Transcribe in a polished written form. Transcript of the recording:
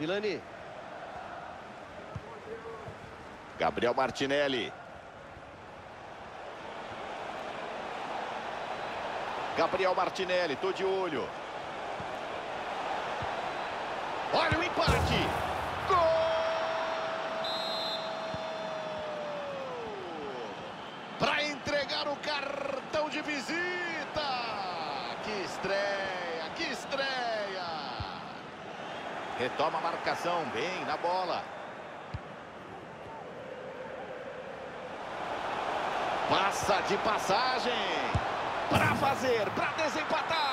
Vilani. Gabriel Martinelli. Gabriel Martinelli, tô de olho. Olha o empate. Gol! Para entregar o cartão de visita. Que estreia, que estreia. Retoma a marcação, bem na bola. Passa de passagem. Para fazer, para desempatar.